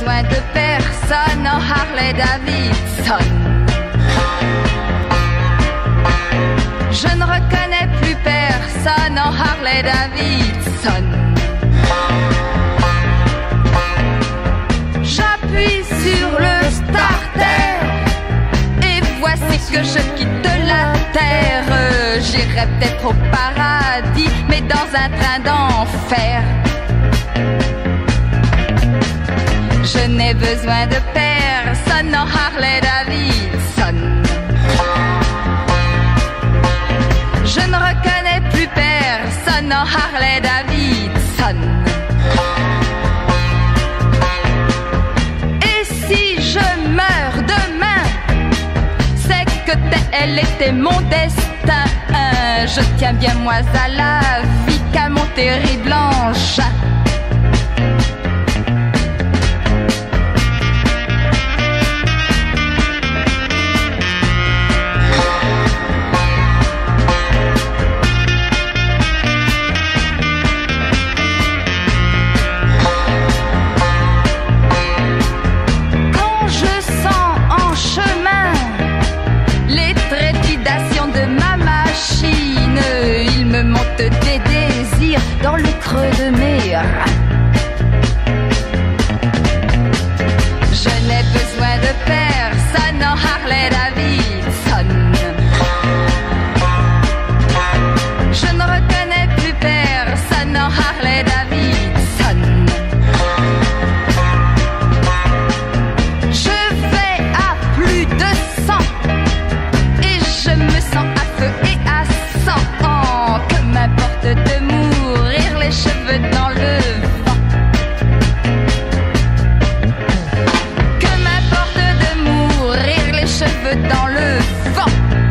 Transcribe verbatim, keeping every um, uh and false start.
besoin de personne en Harley Davidson. Je ne reconnais plus personne en Harley Davidson. J'appuie sur le starter et voici que je quitte la terre. J'irai peut-être au paradis, mais dans un train d'enfer. Je n'ai besoin de personne en Harley Davidson. Je ne reconnais plus personne en Harley Davidson. Et si je meurs demain, c'est que tel était mon destin. Je tiens bien moi à la vie qu'à mon terrible engin. Des désirs dans le creux de mes reins. Je n'ai besoin de personne en Harley Davidson. Je ne reconnais plus personne en Harley Davidson. Je vais à plus de cent et je me sens à feu et à sang. M'importe de mourir les cheveux dans le vent. Que m'importe de mourir les cheveux dans le vent.